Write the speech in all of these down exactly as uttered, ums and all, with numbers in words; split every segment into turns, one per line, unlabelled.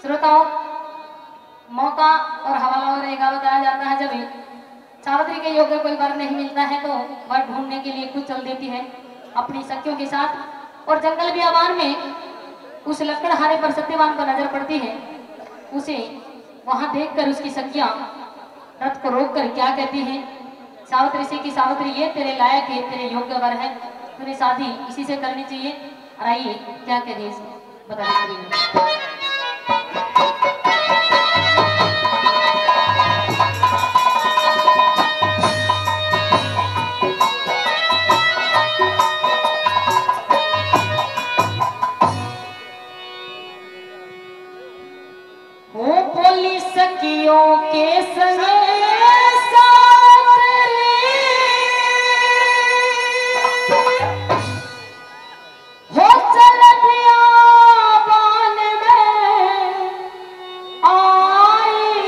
श्रोताओं, मौका और हवाला और रहेगा बताया जाता है जब सावित्री के योग्य कोई वर नहीं मिलता है तो वर ढूंढने के लिए खुद चल देती है अपनी सखियों के साथ। और जंगल बियाबान में उस लकड़हारे पर सत्यवान को नजर पड़ती है। उसे वहां देखकर उसकी सखियां रथ को रोककर क्या कहती हैं, सावित्री से कि सावित्री ये तेरे लायक है, तेरे योग्य वर है, तुझे शादी इसी से करनी चाहिए। और आइए क्या कहें बता दीजिए। सखियों के संग सावित्री हो चल बियाबान में आई,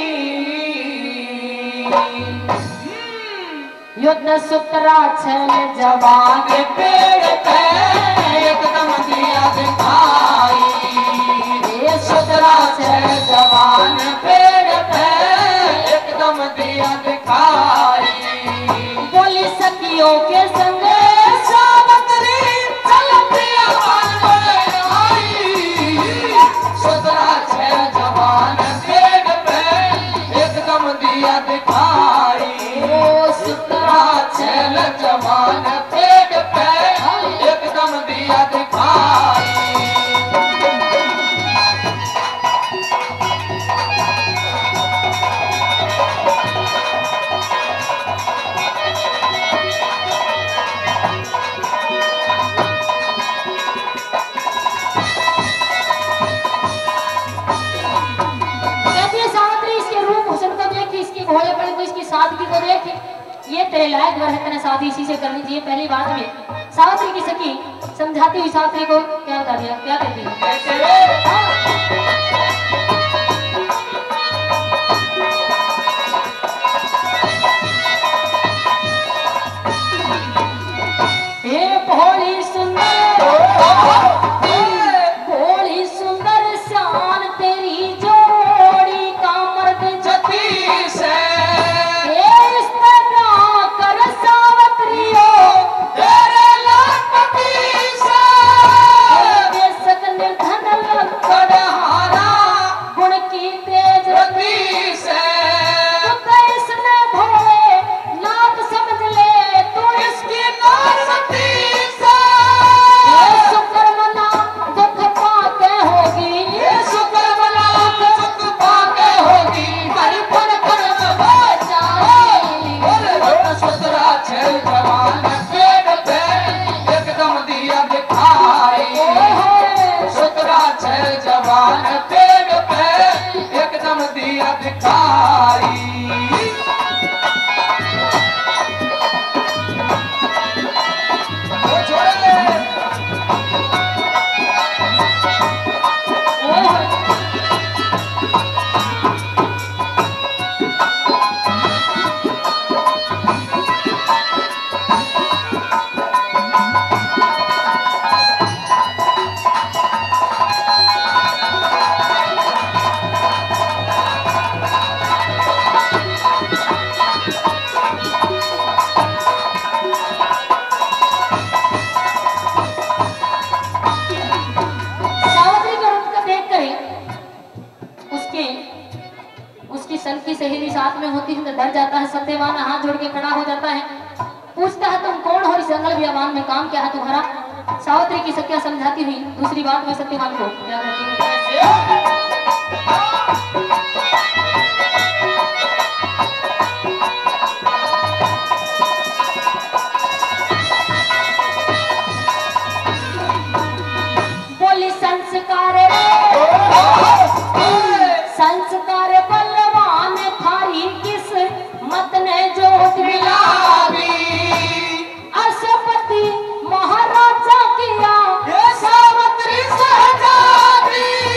युद्ध सूत्रा छल जवान पेड़ पे एकदम दिया दिखाई, सूत्रा छल जवान पेड़ पे एकदम दिया दिखाई। बोली सखियों के संग सावित्री चल बियाबान में आई, सूत्रा छल जवान पेड़ पे एकदम दिया दिखाई। ओ सूत्रा छल जवान पेड़ पे एकदम दिया दिखाई। सादगी को देख, ये तेरे लायक वर है, तेरे शादी इसी से करनी चाहिए। पहली बात में सावित्री की सखी समझाती हुई सावित्री को क्या बता दिया, क्या कहती है, ये भोली सुंदर भोली सुंदर शान तेरी जोड़ी का मर्द जती से सहेली साथ में होती है तो डर जाता है। सत्यवान हाथ जोड़ के खड़ा हो जाता है, पूछता है तुम कौन हो, इस जंगल बियाबान में काम क्या है तुम्हारा। सावित्री की सखियां समझाती हुई दूसरी बात में सत्यवान को क्या कहती है, बोली संस्कार संस्कार बलवान थारी किस मत ने जोत मिलावी, अशपति महाराजा किया सावित्री सहजादी।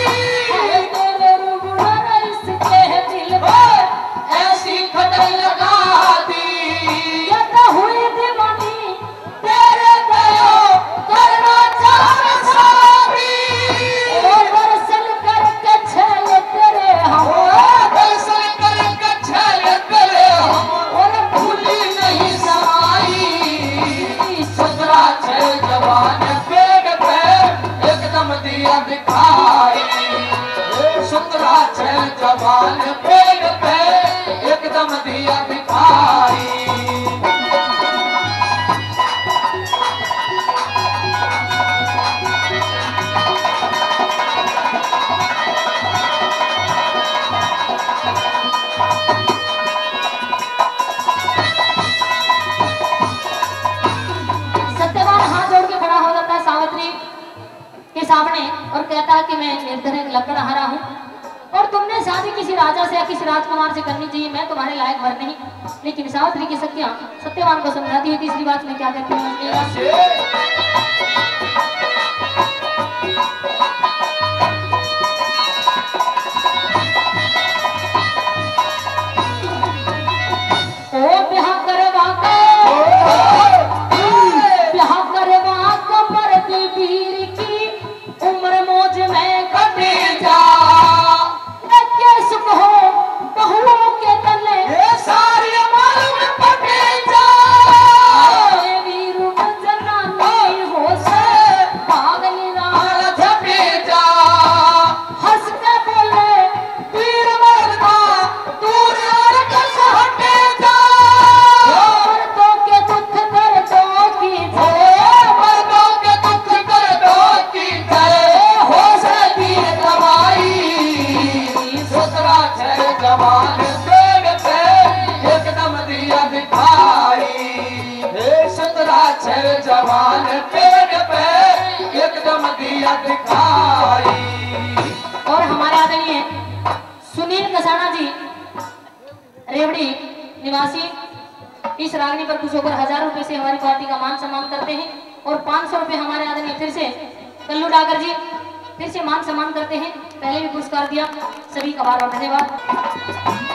तुम्हारा हूँ और तुमने शादी किसी राजा से या किसी राजकुमार से करनी चाहिए, मैं तुम्हारे लायक वर नहीं। लेकिन सावित्री की सत्या सत्यवान को समझाती है तीसरी बात में क्या कहती है।
जवान पेड़ पे एकदम दिया दिखाई।
और हमारे आदरणीय सुनील कसाना जी रेवड़ी निवासी इस रागनी पर खुश होकर हजार रुपए से हमारी पार्टी का मान सम्मान करते हैं और पाँच सौ रुपए हमारे आदरणीय फिर से कल्लू डागर जी फिर से मान सम्मान करते हैं। पहले भी पुरस्कार दिया, सभी का बार बार धन्यवाद।